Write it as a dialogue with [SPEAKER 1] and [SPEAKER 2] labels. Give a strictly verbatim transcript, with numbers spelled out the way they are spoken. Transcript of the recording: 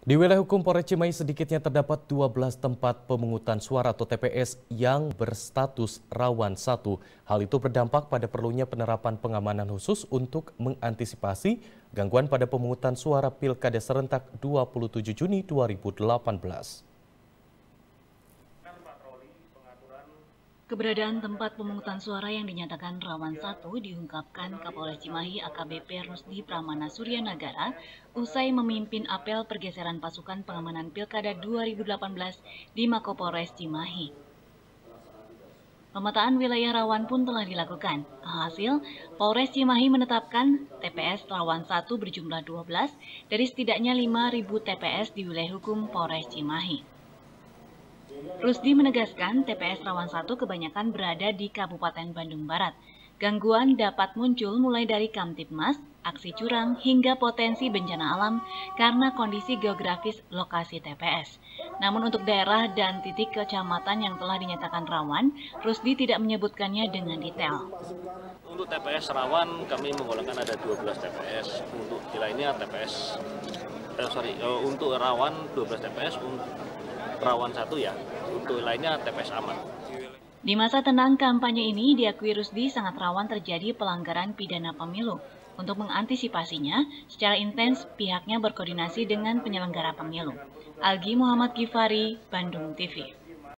[SPEAKER 1] Di wilayah hukum Polres Cimahi sedikitnya terdapat dua belas tempat pemungutan suara atau T P S yang berstatus rawan satu. Hal itu berdampak pada perlunya penerapan pengamanan khusus untuk mengantisipasi gangguan pada pemungutan suara Pilkada serentak dua puluh tujuh Juni dua ribu delapan belas.
[SPEAKER 2] Keberadaan tempat pemungutan suara yang dinyatakan rawan satu diungkapkan Kapolres Cimahi A K B P Rusdi Pramana Suryanagara usai memimpin apel pergeseran pasukan pengamanan Pilkada dua ribu delapan belas di Makopolres Cimahi. Pemetaan wilayah rawan pun telah dilakukan. Alhasil, Polres Cimahi menetapkan T P S rawan satu berjumlah dua belas dari setidaknya lima ribu T P S di wilayah hukum Polres Cimahi. Rusdi menegaskan T P S rawan satu kebanyakan berada di Kabupaten Bandung Barat. Gangguan dapat muncul mulai dari Kamtibmas, aksi curang, hingga potensi bencana alam karena kondisi geografis lokasi T P S. Namun untuk daerah dan titik kecamatan yang telah dinyatakan rawan, Rusdi tidak menyebutkannya dengan detail.
[SPEAKER 3] Untuk T P S rawan, kami menggolongkan ada dua belas T P S. Untuk lainnya T P S, eh, sorry, uh, untuk rawan dua belas T P S, untuk rawan satu ya, untuk lainnya T P S aman.
[SPEAKER 2] Di masa tenang kampanye ini, diakui Rusdi sangat rawan terjadi pelanggaran pidana pemilu. Untuk mengantisipasinya, secara intens pihaknya berkoordinasi dengan penyelenggara pemilu. Algi Muhammad Gifari, Bandung T V.